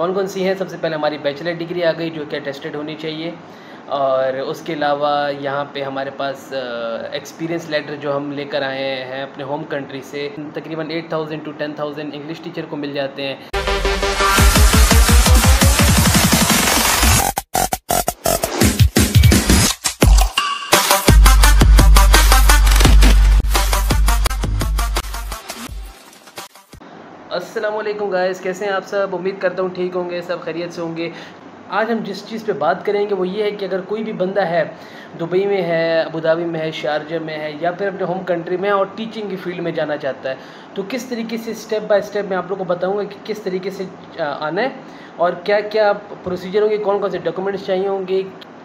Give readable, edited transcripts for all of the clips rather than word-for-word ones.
कौन कौन सी हैं? सबसे पहले हमारी बैचलर डिग्री आ गई जो कि अटेस्टेड होनी चाहिए, और उसके अलावा यहाँ पे हमारे पास एक्सपीरियंस लेटर जो हम लेकर आए हैं अपने होम कंट्री से, तकरीबन 8,000 to 10,000 इंग्लिश टीचर को मिल जाते हैं। अस्सलाम वालेकुम गाइस, कैसे हैं आप सब? उम्मीद करता हूँ ठीक होंगे, सब खैरियत से होंगे। आज हम जिस चीज़ पे बात करेंगे वो ये है कि अगर कोई भी बंदा है, दुबई में है, अबू धाबी में है, शारजा में है, या फिर अपने होम कंट्री में है और टीचिंग की फील्ड में जाना चाहता है, तो किस तरीके से स्टेप बाय स्टेप मैं आप लोगों को बताऊँगा कि किस तरीके से आना है और क्या क्या प्रोसीजर होंगे, कौन कौन से डॉक्यूमेंट्स चाहिए होंगे।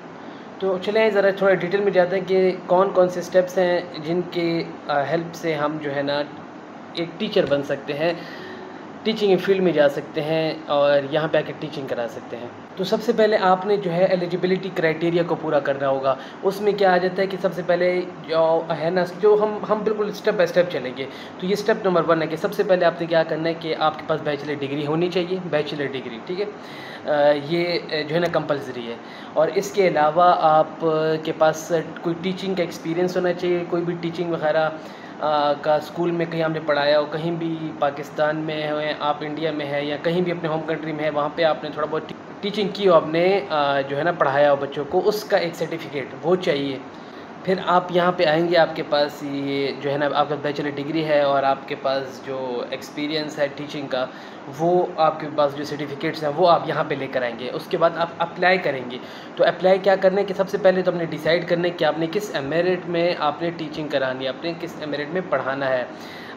तो चलें ज़रा थोड़ा डिटेल में जाते हैं कि कौन कौन से स्टेप्स हैं जिनके हेल्प से हम जो है ना एक टीचर बन सकते हैं, टीचिंग फील्ड में जा सकते हैं और यहाँ पे आके टीचिंग करा सकते हैं। तो सबसे पहले आपने जो है एलिजिबिलिटी क्राइटेरिया को पूरा करना होगा। उसमें क्या आ जाता है कि सबसे पहले जो है ना, जो हम बिल्कुल स्टेप बाय स्टेप चलेंगे। तो ये स्टेप नंबर 1 है कि सबसे पहले आपने क्या करना है कि आपके पास बैचलर डिग्री होनी चाहिए, बैचलर डिग्री, ठीक है। ये जो है ना कंपलसरी है। और इसके अलावा आप के पास कोई टीचिंग का एक्सपीरियंस होना चाहिए, कोई भी टीचिंग वगैरह का स्कूल में कहीं हमने पढ़ाया हो, कहीं भी पाकिस्तान में है, आप इंडिया में है या कहीं भी अपने होम कंट्री में है, वहाँ पे आपने थोड़ा बहुत टीचिंग की हो, आपने जो है ना पढ़ाया हो बच्चों को, उसका एक सर्टिफिकेट वो चाहिए। फिर आप यहाँ पे आएंगे, आपके पास ये जो है ना आपका बैचलर डिग्री है और आपके पास जो एक्सपीरियंस है टीचिंग का, वो आपके पास जो सर्टिफिकेट्स हैं वो आप यहाँ पे लेकर आएंगे। उसके बाद आप अप्लाई करेंगे। तो अप्लाई क्या करना है कि सबसे पहले तो आपने डिसाइड करना है कि आपने किस एमिरेट में आपने टीचिंग करानी है, आपने किस एमिरेट में पढ़ाना है।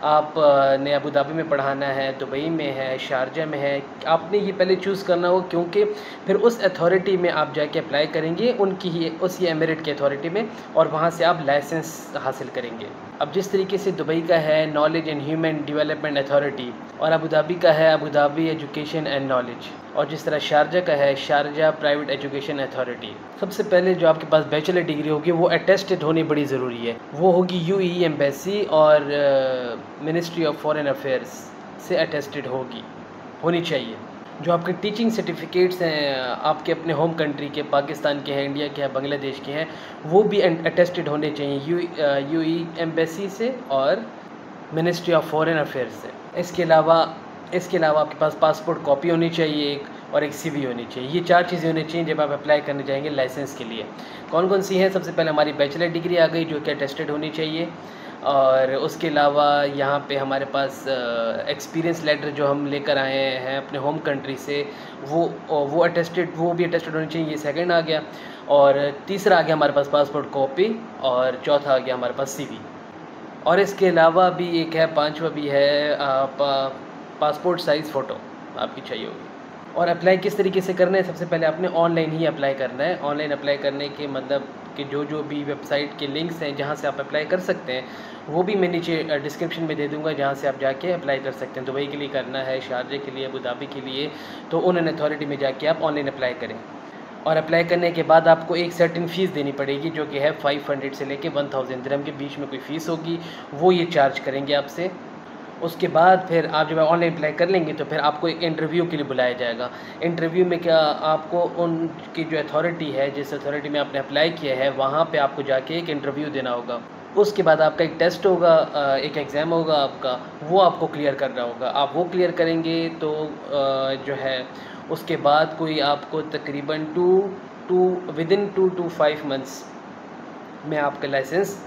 आपने अबू धाबी में पढ़ाना है, दुबई में है, शारजा में है, आपने ये पहले चूज़ करना हो, क्योंकि फिर उस अथॉरिटी में आप जाके अप्लाई करेंगे, उनकी ही उस एमिरेट की अथॉरिटी में, और वहाँ से आप लाइसेंस हासिल करेंगे। अब जिस तरीके से दुबई का है knowledge and human development authority, और अबू धाबी का है Abu Dhabi education and knowledge, और जिस तरह शारजा का है शारजा प्राइवेट एजुकेशन अथॉरिटी। सबसे पहले जो आपके पास बैचलर डिग्री होगी वो अटेस्टेड होनी बड़ी ज़रूरी है। वो होगी यूएई एम्बेसी और मिनिस्ट्री ऑफ फॉरेन अफेयर्स से अटेस्टेड होनी चाहिए। जो आपके टीचिंग सर्टिफिकेट्स हैं आपके अपने होम कंट्री के, पाकिस्तान के हैं, इंडिया के हैं, बांग्लादेश के हैं, वो भी अटेस्टेड होने चाहिए यूएई एम्बेसी से और मिनिस्ट्री ऑफ फॉरेन अफेयर्स से। इसके अलावा आपके पास पासपोर्ट कॉपी होनी चाहिए एक, और एक सीवी होनी चाहिए। ये 4 चीज़ें होनी चाहिए जब आप अप्लाई करने जाएंगे लाइसेंस के लिए। कौन कौन सी हैं? सबसे पहले हमारी बैचलर डिग्री आ गई जो कि अटेस्टेड होनी चाहिए, और उसके अलावा यहाँ पे हमारे पास एक्सपीरियंस लेटर जो हम लेकर आए हैं अपने होम कंट्री से, वो भी अटेस्टेड होनी चाहिए। ये सेकंड आ गया। और तीसरा आ गया हमारे पास पासपोर्ट कॉपी, और चौथा आ गया हमारे पास सीवी। और इसके अलावा भी एक है, 5वां भी है, पासपोर्ट साइज़ फ़ोटो आपकी चाहिए होगी। और अप्लाई किस तरीके से करना है? सबसे पहले आपने ऑनलाइन ही अप्लाई करना है। ऑनलाइन अप्लाई करने के मतलब कि जो भी वेबसाइट के लिंक्स हैं जहां से आप अप्लाई कर सकते हैं, वो भी मैं नीचे डिस्क्रिप्शन में दे दूंगा, जहां से आप जाके अप्लाई कर सकते हैं। दुबई के लिए करना है, शारजा के लिए, अबू धाबी के लिए, तो उन अथॉरिटी में जाके आप ऑनलाइन अप्लाई करें। और अप्लाई करने के बाद आपको एक सर्टेन फ़ीस देनी पड़ेगी जो कि है 500 से लेके 1000 दिरहम के बीच में कोई फ़ीस होगी, वो ये चार्ज करेंगे आपसे। उसके बाद फिर आप जब ऑनलाइन अप्लाई कर लेंगे तो फिर आपको एक इंटरव्यू के लिए बुलाया जाएगा। इंटरव्यू में क्या आपको उनकी जो अथॉरिटी है, जिस अथॉरिटी में आपने अप्लाई किया है, वहाँ पे आपको जाके एक इंटरव्यू देना होगा। उसके बाद आपका एक टेस्ट होगा, एक एग्ज़ाम होगा आपका, वो आपको क्लियर करना होगा। आप वो क्लियर करेंगे तो जो है उसके बाद कोई आपको तकरीबन विदिन 2 to 5 मंथ्स में आपका लाइसेंस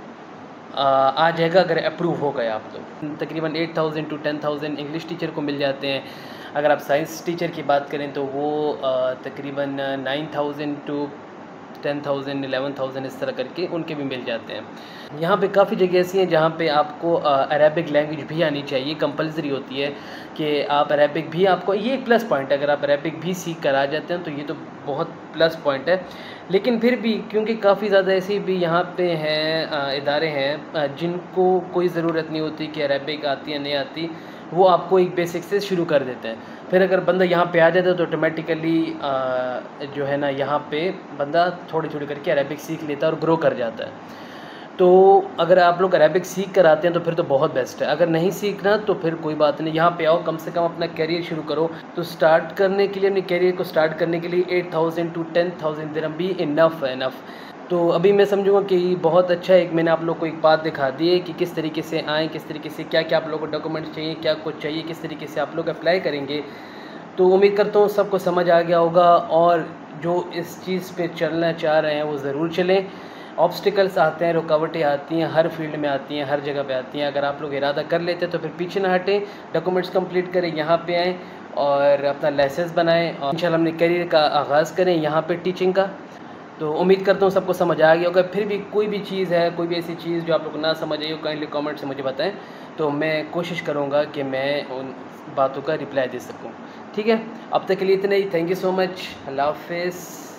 आ जाएगा, अगर अप्रूव हो गया आप तो। तकरीबन 8,000 to 10,000 इंग्लिश टीचर को मिल जाते हैं। अगर आप साइंस टीचर की बात करें तो वो तकरीबन 9,000 to 10,000 11,000 इस तरह करके उनके भी मिल जाते हैं। यहाँ पे काफ़ी जगह ऐसी हैं जहाँ पे आपको अरेबिक लैंग्वेज भी आनी चाहिए, कंपलसरी होती है कि आप अरेबिक भी, आपको ये एक प्लस पॉइंट है, अगर आप अरेबिक भी सीख कर आ जाते हैं तो ये तो बहुत प्लस पॉइंट है। लेकिन फिर भी क्योंकि काफ़ी ज़्यादा ऐसे भी यहाँ पे हैं इदारे हैं जिनको कोई ज़रूरत नहीं होती कि अरेबिक आती है नहीं आती, वो आपको एक बेसिक से शुरू कर देते हैं। फिर अगर बंदा यहाँ पे आ जाता है तो ऑटोमेटिकली जो है ना यहाँ पे बंदा थोड़ी थोड़ी करके अरेबिक सीख लेता है और ग्रो कर जाता है। तो अगर आप लोग अरेबिक सीख कर आते हैं तो फिर तो बहुत बेस्ट है, अगर नहीं सीखना तो फिर कोई बात नहीं, यहाँ पे आओ, कम से कम अपना करियर शुरू करो। तो स्टार्ट करने के लिए, अपने करियर को स्टार्ट करने के लिए 8,000 to 10,000 दिरहम भी इनफ है, इनफ। तो अभी मैं समझूंगा कि बहुत अच्छा है, एक मैंने आप लोग को एक बात दिखा दी है कि किस तरीके से आएँ, किस तरीके से क्या क्या आप लोगों को डॉक्यूमेंट्स चाहिए, क्या कुछ चाहिए, किस तरीके से आप लोग अप्लाई करेंगे। तो उम्मीद करता हूँ सबको समझ आ गया होगा, और जो इस चीज़ पे चलना चाह रहे हैं वो ज़रूर चलें। ऑब्स्टिकल्स आते हैं, रुकावटें आती हैं, हर फील्ड में आती हैं, हर जगह पे आती हैं। अगर आप लोग इरादा कर लेते हैं तो फिर पीछे ना हटें, डॉक्यूमेंट्स कंप्लीट करें, यहाँ पे आएँ और अपना लाइसेंस बनाएं, और इंशाल्लाह अपने करियर का आगाज़ करें यहाँ पे टीचिंग का। तो उम्मीद करता हूँ सबको समझ आ गया होगा। फिर भी कोई भी चीज़ है, कोई भी ऐसी चीज़ जो आप लोग को ना समझ आई हो, काइंडली कमेंट से मुझे बताएं, तो मैं कोशिश करूँगा कि मैं उन बातों का रिप्लाई दे सकूँ। ठीक है, अब तक के लिए इतना ही। Thank you so much. अल्लाह हाफ़िज़।